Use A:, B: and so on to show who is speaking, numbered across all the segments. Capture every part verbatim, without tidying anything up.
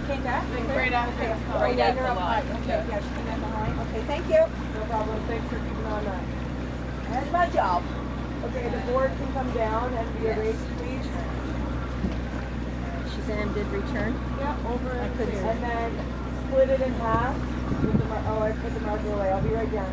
A: came back?
B: Right after.
A: Okay. Oh,
B: Right
A: yeah,
B: after
A: you're up high.
B: line.
A: Okay, yeah, she came in behind. Okay, thank you.
C: No problem. Thanks for keeping on that.
A: That's my job.
C: Okay, the board can come down and be
A: Yes.
C: erased, please.
A: She said and did return?
C: Yeah, over
A: I
C: and
A: couldn't
C: clear.
A: see.
C: And then split it in half. With the mar- oh, I put the marker away. I'll be right down.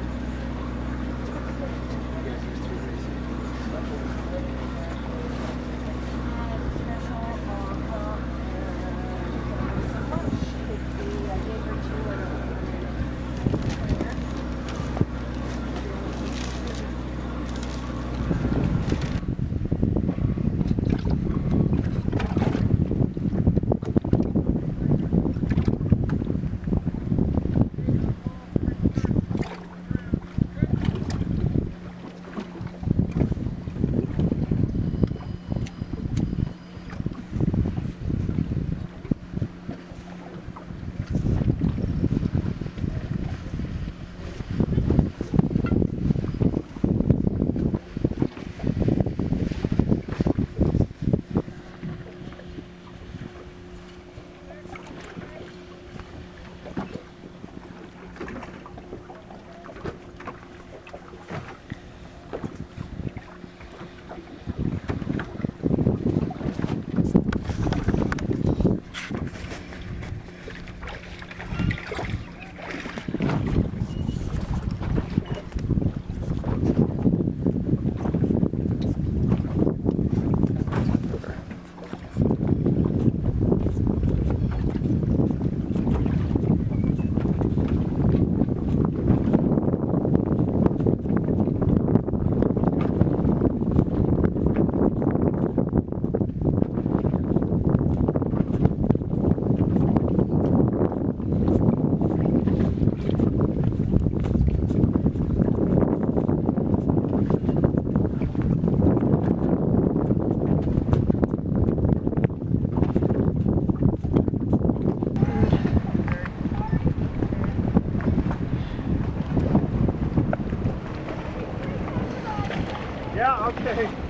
D: Yeah, okay.